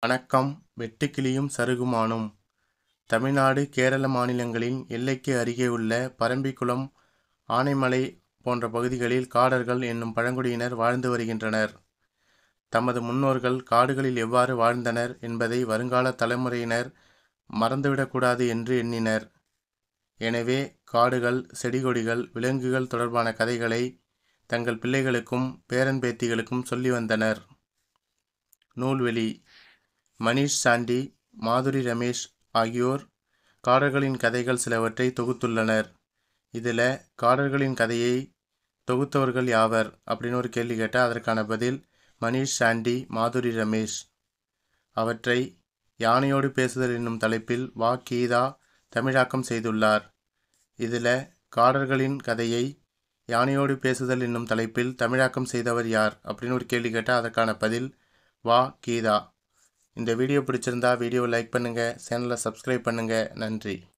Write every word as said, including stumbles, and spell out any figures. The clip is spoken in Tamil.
வணக்கம். வெட்டுக்கிளியும் சருகுமானும். தமிழ்நாடு, கேரள மாநிலங்களின் எல்லைக்கு அருகே உள்ள பரம்பிக்குளம், ஆனைமலை போன்ற பகுதிகளில் காடர்கள் என்னும் பழங்குடியினர் வாழ்ந்து வருகின்றனர். தமது முன்னோர்கள் காடுகளில் எவ்வாறு வாழ்ந்தனர் என்பதை வருங்கால தலைமுறையினர் மறந்துவிடக்கூடாது என்று எண்ணினர். எனவே காடுகள், செடிகொடிகள், விலங்குகள் தொடர்பான கதைகளை தங்கள் பிள்ளைகளுக்கும் பேரன் பேத்திகளுக்கும் சொல்லி வந்தனர். நூல்வெளி: மனிஷ் சாண்டி, மாதுரி ரமேஷ் ஆகியோர் காடர்களின் கதைகள் சிலவற்றை தொகுத்துள்ளனர். இதில் காடர்களின் கதையை தொகுத்தவர்கள் யாவர் அப்படின்னு ஒரு கேள்வி கேட்டால் அதற்கான பதில் மனிஷ் சாண்டி, மாதுரி ரமேஷ். அவற்றை யானையோடு பேசுதல் என்னும் தலைப்பில் வா. கீதா தமிழாக்கம் செய்துள்ளார். இதில் காடர்களின் கதையை யானையோடு பேசுதல் என்னும் தலைப்பில் தமிழாக்கம் செய்தவர் யார் அப்படின்னு ஒரு கேள்வி கேட்டால் அதற்கான பதில் வா. கீதா. இந்த வீடியோ பிடிச்சிருந்தா வீடியோவை லைக் பண்ணுங்கள், சேனலை சப்ஸ்கிரைப் பண்ணுங்கள். நன்றி.